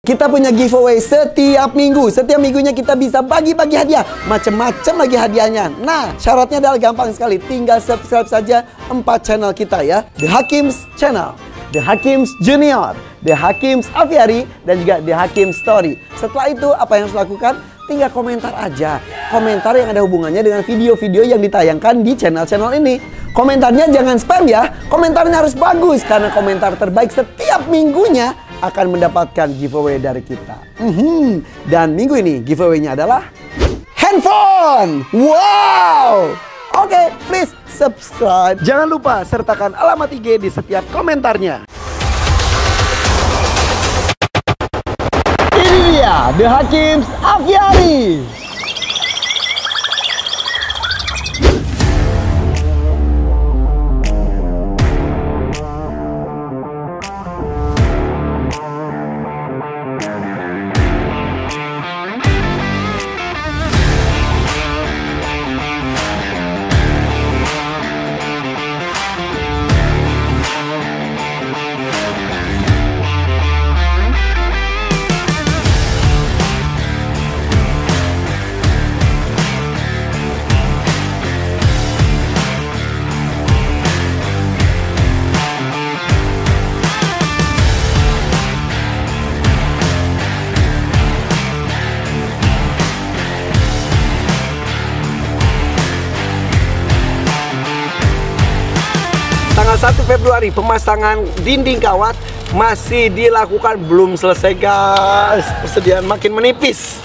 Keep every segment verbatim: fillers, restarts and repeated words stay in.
Kita punya giveaway setiap minggu. Setiap minggunya kita bisa bagi-bagi hadiah. Macem-macem lagi hadiahnya. Nah, syaratnya adalah gampang sekali. Tinggal subscribe saja empat channel kita ya. The Hakims Channel, The Hakims Junior, The Hakims Aviary, dan juga The Hakims Story. Setelah itu, apa yang harus lakukan? Tinggal komentar aja. Komentar yang ada hubungannya dengan video-video yang ditayangkan di channel-channel ini. Komentarnya jangan spam ya. Komentarnya harus bagus. Karena komentar terbaik setiap minggunya akan mendapatkan giveaway dari kita. Mm-hmm. Dan minggu ini giveaway-nya adalah handphone. Wow! Oke, okay, please subscribe. Jangan lupa sertakan alamat I G di setiap komentarnya. Ini dia The Hakims Aviary. Tanggal satu Februari pemasangan dinding kawat masih dilakukan, belum selesai guys. Persediaan makin menipis.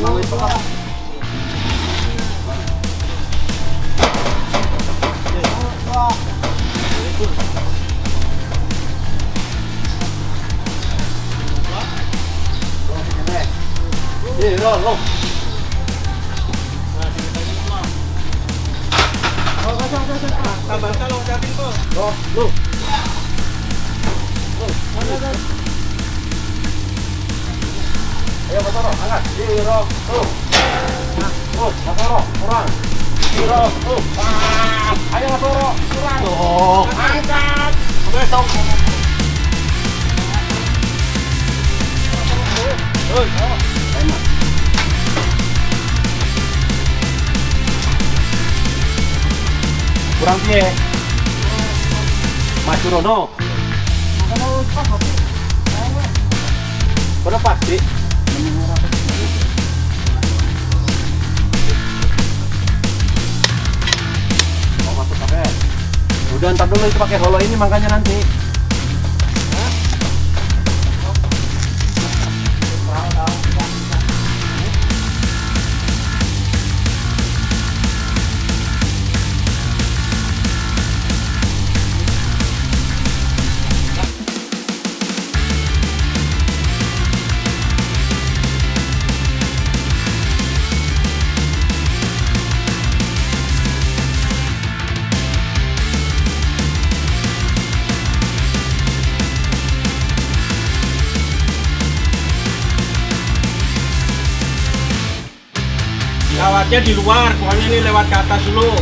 Iya, lo, lo. Tambah kalau jatin tuh. Lo, lo. Ayo, Mas Toro, angkat. Iro, tuh. Terus, Mas Toro, kurang. Iro, tuh. Ayo, Mas Toro, kurang. Tuh, angkat. Besok. Hei, enak. Kurang piye? Maju rono. Berapa sih? Mau masuk kafe? Udah ntar dulu itu pakai holo ini makanya nanti. Lewatnya di luar, pokoknya ini lewat ke atas dulu.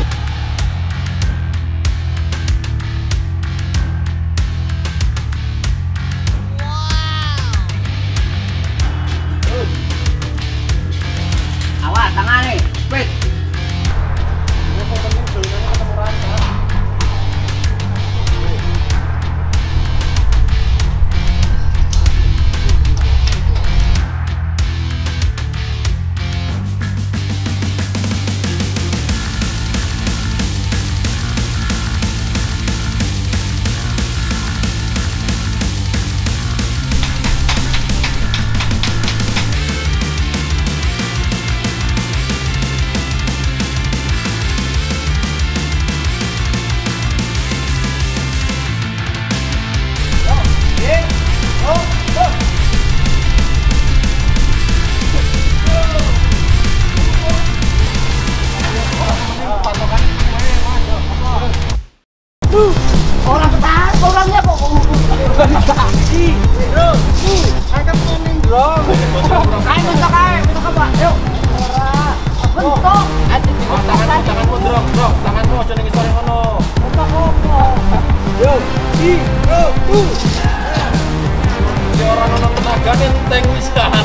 Awas, tangan nih, wait. Orang ketahan, orangnya kok organisasi. Bro, angkat kuning, bro. Ayo bentuk aja, bentuk apa? Yuk. Bentuk. Tanganmu, tanganmu, bro, bro. Tanganmu, jangan ngisor yang kono. Bentuk apa? Yuk, i, bro, uh. Ini orang nonton tenaga nenteng wisan.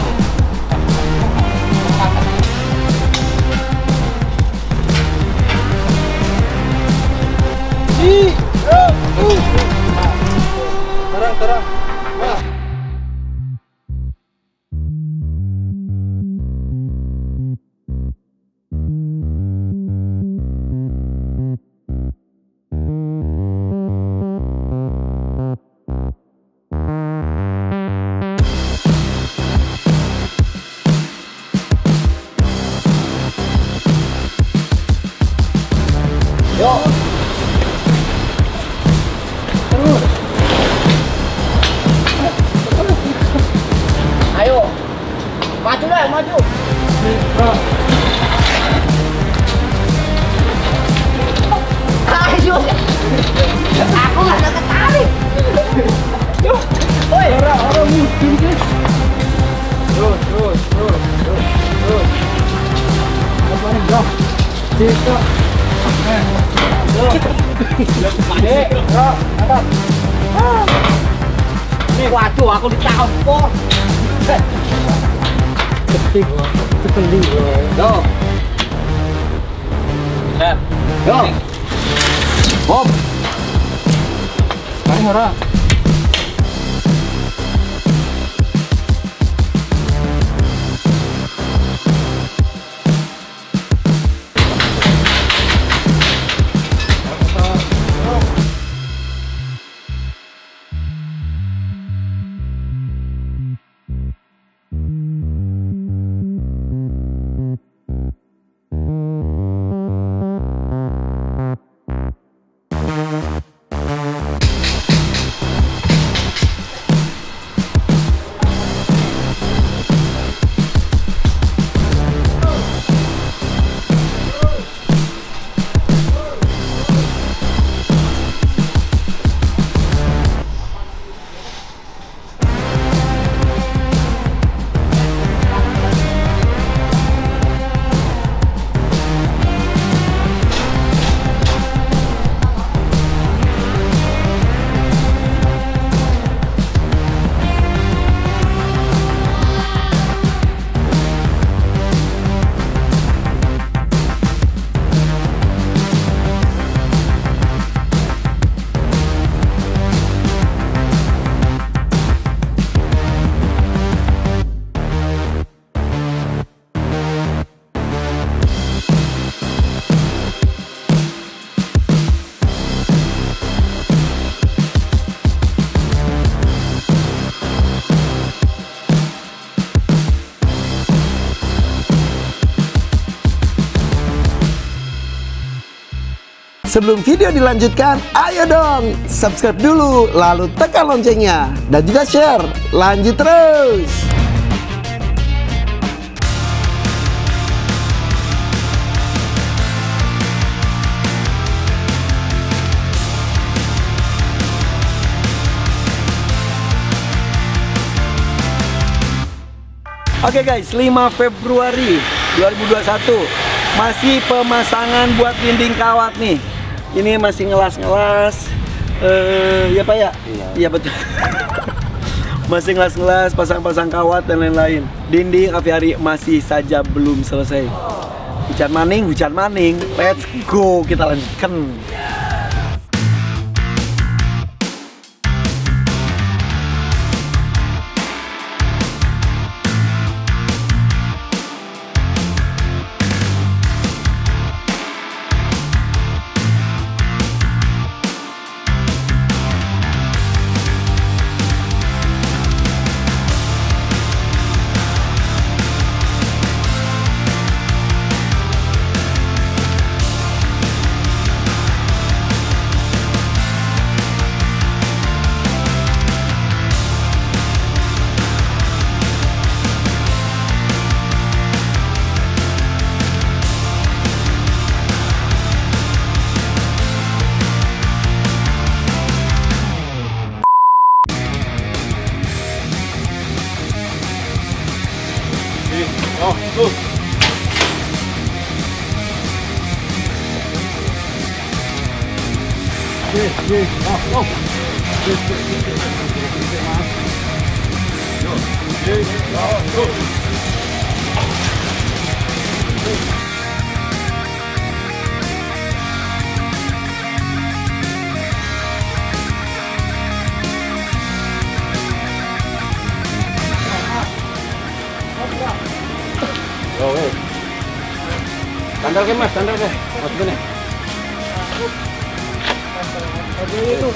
I, bro, uh. Terang, terang. Wah. Yo. Ayo. Maju lah, maju. Ayo. Aku nggak ada ketarik. Yuk. Woi. Orang, orang mungkin sih. Terus, terus, terus, terus, terus. Apa nih, bro? Cika. Eh. Bro. Dek, bro, mantap. Nih, waduh, aku ditampol. Ketik, sekali, bro. Yo. Set. Yo. Bob. Mari, ora. Sebelum video dilanjutkan, ayo dong subscribe dulu, lalu tekan loncengnya dan juga share. Lanjut terus. Oke guys, lima Februari dua ribu dua puluh satu. Masih pemasangan buat dinding kawat nih. Ini masih ngelas-ngelas. Eh, ya Pak ya? Iya, iya betul. Masih ngelas-ngelas, pasang-pasang kawat dan lain-lain. Dinding aviari masih saja belum selesai. Hujan maning, hujan maning. Let's go, kita lanjutkan. Oh, tuh. Oke, oke. Oh, oh. Oh, weh. Sandal ke mas, sandal ke. Masukin ya. Itu.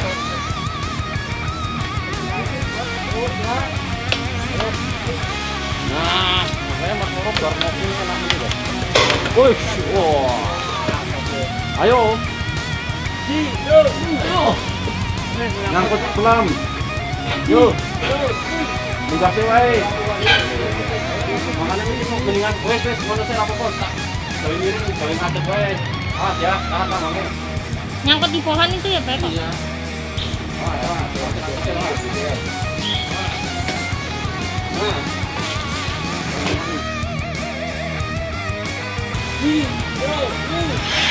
Nah, makanya mas Moro keluar mobil enak ini deh. Wih, wah. Ayo. Yo, yo. Ngangkut pelan. Yo. Dikasih wae. Makanya ini mau mendingan wes wes mana saya lapor tak. Kalau miring, kalau ngadep wae. Ah ya, tahan tahan kamu. Nyangkut di pohon itu ya, Pak? Iya. Ah, ya. Nah. Di, yo, yo.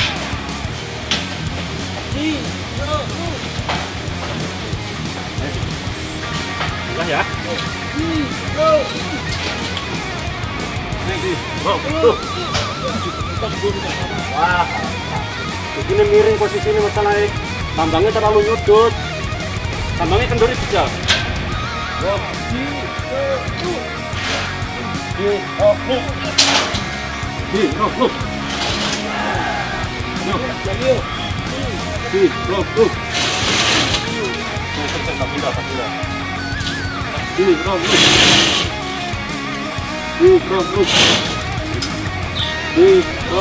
Di, yo, yo. Udah ya. Di, yo. Wah, begini miring posisi ini masalahnya. Tambangnya terlalu nyudut. Tambangnya kendori saja. Oh, di, di, oh, di, di, oh, oh, di, oh, oh. Di, oh, oh. Di, bro, bro. Di, bro.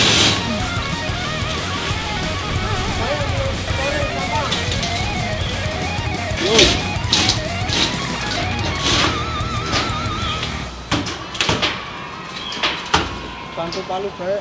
Bantu palu, Pak.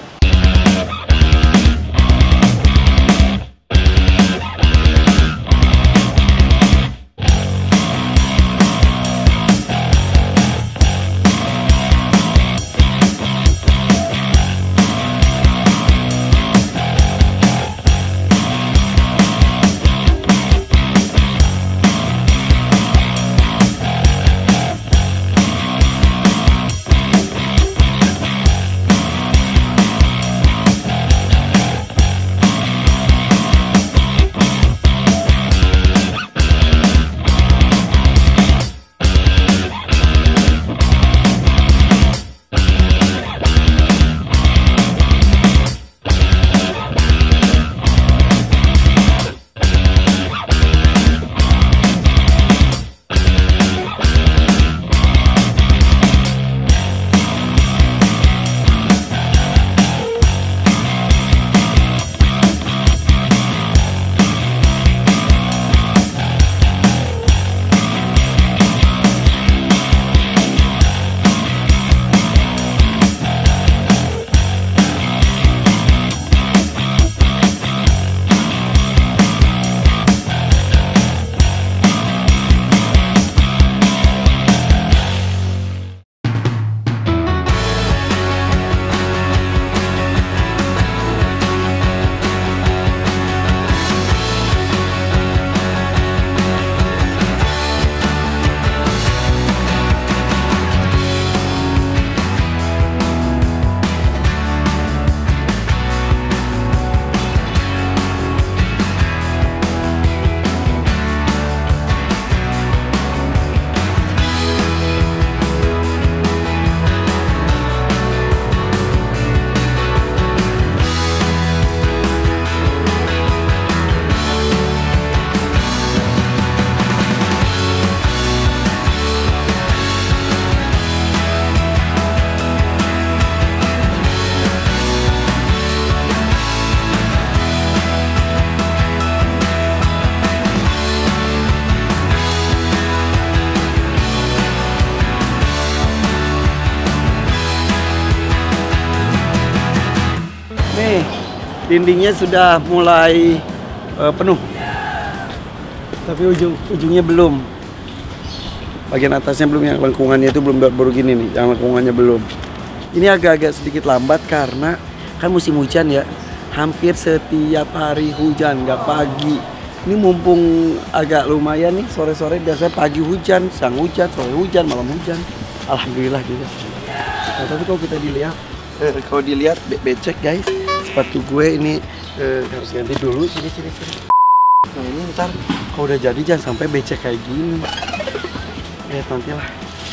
dindingnya sudah mulai uh, penuh. Tapi ujung ujungnya belum. Bagian atasnya belum, yang lengkungannya itu belum, baru gini nih, yang lengkungannya belum. Ini agak-agak sedikit lambat karena kan musim hujan ya. Hampir setiap hari hujan, nggak pagi. Ini mumpung agak lumayan nih, sore-sore biasanya pagi hujan, siang hujan, sore hujan, malam hujan. Alhamdulillah gitu. Nah, tapi kalau kita dilihat, eh, kalau dilihat be becek guys, sepatu gue ini eh, harus ganti dulu. Sini, sini, sini. Nah ini ntar kalau udah jadi jangan sampai becek kayak gini. Lihat nanti lah.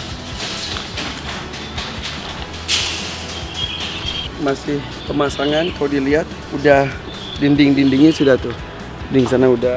Masih pemasangan, kalau dilihat udah dinding-dindingnya sudah tuh. Dinding sana udah.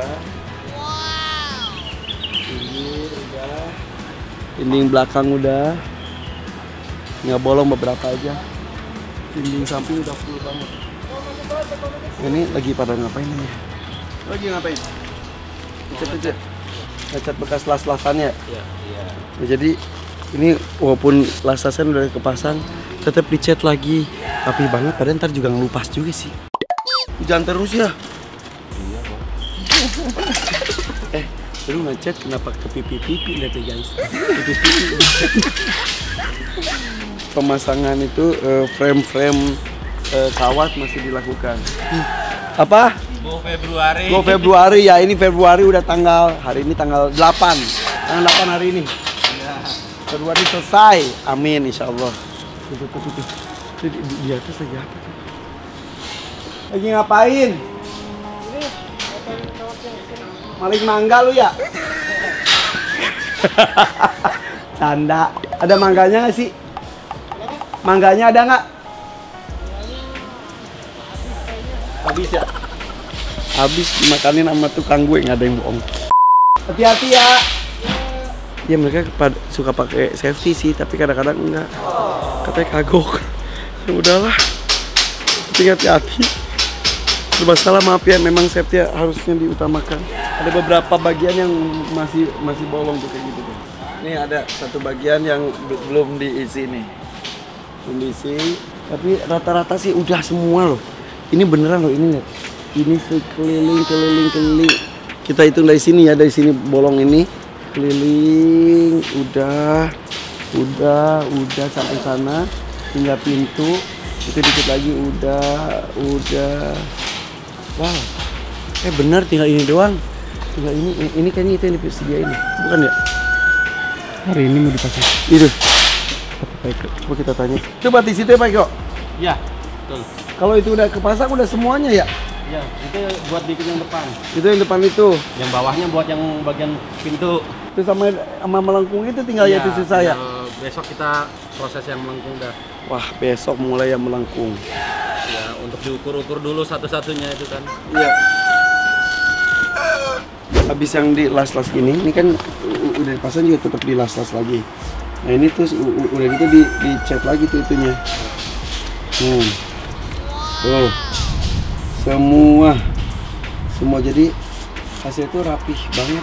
Ini udah. Dinding belakang udah. Nggak bolong beberapa aja. Dinding samping udah full banget. Ini lagi pada ngapain ini? Lagi ngapain? Ngecat-ngecat. Ngecat bekas las-lasannya. Iya, iya. Nah, jadi ini walaupun las-lasan udah kepasang, tetap dicat lagi. Rapi banget, padahal ntar juga ngelupas juga sih. Hujan terus ya? Iya, Bang. Eh, lu ngecat kenapa ke pipi-pipi lihat ya guys. Pipi-pipi. Pemasangan itu frame-frame uh, uh, kawat masih dilakukan. Apa? Go Februari. Go Februari ya, ini Februari udah tanggal, hari ini tanggal delapan. Tanggal delapan hari ini. Ya. Februari selesai. Amin insyaallah. Tuh, tuh, tuh, tuh. Di, di, di atas lagi apa tuh? Lagi ngapain? Ini ngapain kawatnya di sini. Maling mangga lu ya? Canda. Ada mangganya nggak sih? Mangganya ada nggak? Habis ya? Habis dimakanin sama tukang gue, nggak ada yang bohong. Hati-hati ya. Ya mereka suka pakai safety sih, tapi kadang-kadang enggak. Katanya kagok. Ya udahlah. Tapi hati-hati. Bermasalah, maaf ya, memang safety harusnya diutamakan. Ada beberapa bagian yang masih masih bolong tuh kayak gitu tuh. Ini ada satu bagian yang belum diisi nih. Belum diisi, tapi rata-rata sih udah semua loh. Ini beneran loh, ini lihat. Ini sekeliling keliling keliling. Kita hitung dari sini ya, dari sini bolong ini keliling, udah, udah, udah sampai sana, tinggal pintu, itu dikit lagi, udah, udah. Wow, eh benar tinggal ini doang. Tinggal ini, ini kayaknya itu yang disediain, bukan ya? Hari ini mau dipasang. Itu. Coba kita tanya. Coba di situ ya Pak Eko. Iya, betul. Kalau itu udah kepasang udah semuanya ya? Ya, itu buat bikin yang depan. Itu yang depan itu. Yang bawahnya buat yang bagian pintu. Itu sama sama melengkung itu tinggal ya, ya itu susah ya. Besok kita proses yang melengkung dah. Wah, besok mulai yang melengkung. Ya, untuk diukur-ukur dulu satu-satunya itu kan. Iya. Habis yang di las-las ini, ini kan udah dipasang juga tetap di las-las lagi. Nah ini terus udah gitu di dicat lagi tuh itunya. Hmm. Tuh. Semua semua jadi hasil itu rapih banget.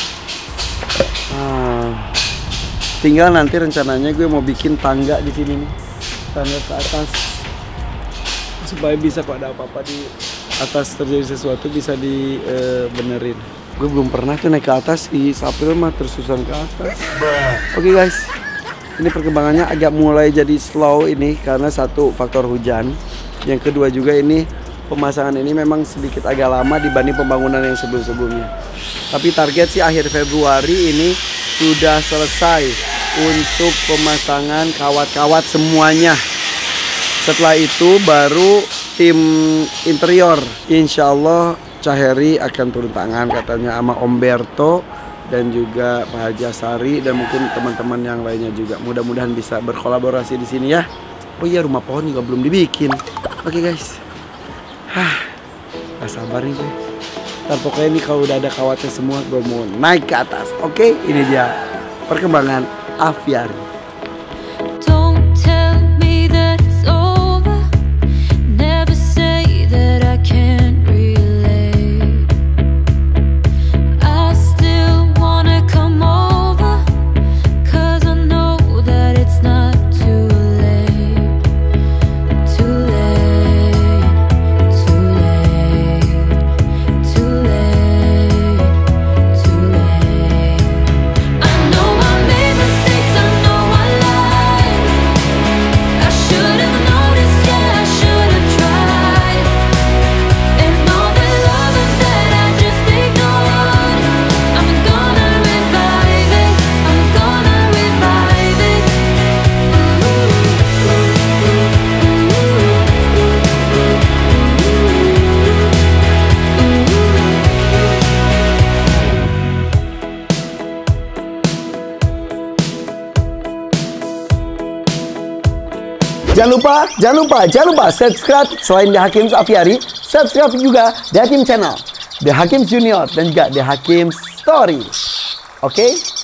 Nah, tinggal nanti rencananya gue mau bikin tangga di sini nih, tangga ke atas supaya bisa kalau ada apa-apa di atas terjadi sesuatu bisa dibenerin. E, gue belum pernah tuh naik ke atas di April mah tersusun ke atas. Oke okay guys, ini perkembangannya agak mulai jadi slow ini karena satu faktor hujan, yang kedua juga ini pemasangan ini memang sedikit agak lama dibanding pembangunan yang sebelum-sebelumnya. Tapi target sih akhir Februari ini sudah selesai untuk pemasangan kawat-kawat semuanya. Setelah itu baru tim interior. Insya Allah Caheri akan turun tangan katanya sama Om Berto dan juga Pak Haji Asari dan mungkin teman-teman yang lainnya juga. Mudah-mudahan bisa berkolaborasi di sini ya. Oh iya, rumah pohon juga belum dibikin. Oke guys. Hah, gak sabar nih gue. Ntar pokoknya ini kalau udah ada kawatnya semua gue mau naik ke atas. Oke, ini dia perkembangan Aviari. Too late, too late. Jangan lupa, jangan lupa, jangan lupa subscribe selain The Hakim Aviari, subscribe juga The Hakim Channel, The Hakim Junior dan juga The Hakim Story. Oke? Okay?